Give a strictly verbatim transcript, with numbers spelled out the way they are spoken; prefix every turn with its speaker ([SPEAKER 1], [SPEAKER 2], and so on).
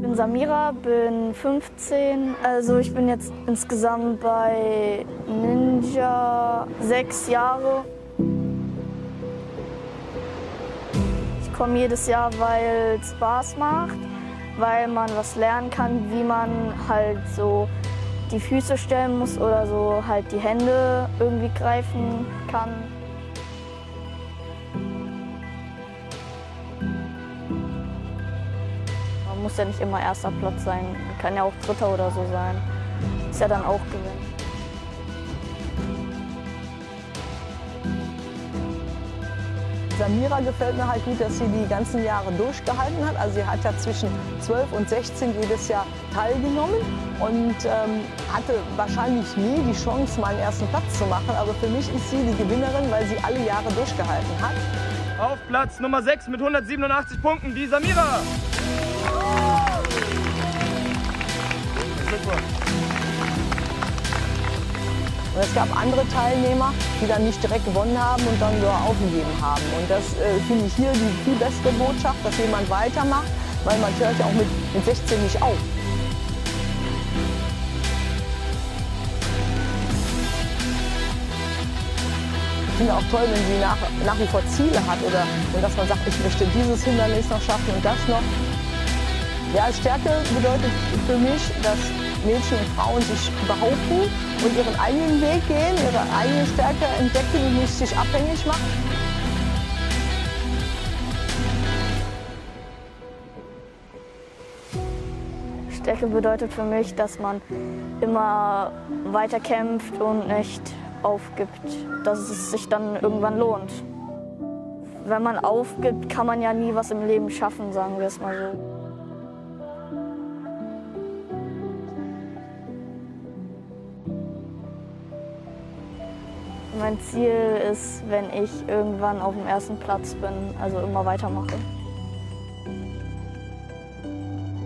[SPEAKER 1] Ich bin Samira, bin fünfzehn. Also ich bin jetzt insgesamt bei Ninja sechs Jahre. Ich komme jedes Jahr, weil es Spaß macht, weil man was lernen kann, wie man halt so die Füße stellen muss oder so halt die Hände irgendwie greifen kann. Man muss ja nicht immer erster Platz sein, kann ja auch dritter oder so sein. Ist ja dann auch Gewinn.
[SPEAKER 2] Samira gefällt mir halt gut, dass sie die ganzen Jahre durchgehalten hat. Also sie hat ja zwischen zwölf und sechzehn jedes Jahr teilgenommen und ähm, hatte wahrscheinlich nie die Chance, mal einen ersten Platz zu machen. Aber für mich ist sie die Gewinnerin, weil sie alle Jahre durchgehalten hat.
[SPEAKER 3] Auf Platz Nummer sechs mit hundertsiebenundachtzig Punkten die Samira. Super.
[SPEAKER 2] Und es gab andere Teilnehmer, die dann nicht direkt gewonnen haben und dann nur aufgegeben haben. Und das äh, finde ich hier die viel bessere Botschaft, dass jemand weitermacht, weil man hört ja auch mit, mit sechzehn nicht auf. Ich finde auch toll, wenn sie nach, nach wie vor Ziele hat oder und dass man sagt, ich möchte dieses Hindernis noch schaffen und das noch. Ja, Stärke bedeutet für mich, dass Mädchen und Frauen sich behaupten und ihren eigenen Weg gehen, ihre eigene Stärke entdecken und nicht sich abhängig machen.
[SPEAKER 1] Stärke bedeutet für mich, dass man immer weiter kämpft und nicht aufgibt, dass es sich dann irgendwann lohnt. Wenn man aufgibt, kann man ja nie was im Leben schaffen, sagen wir es mal so. Mein Ziel ist, wenn ich irgendwann auf dem ersten Platz bin, also immer weitermache.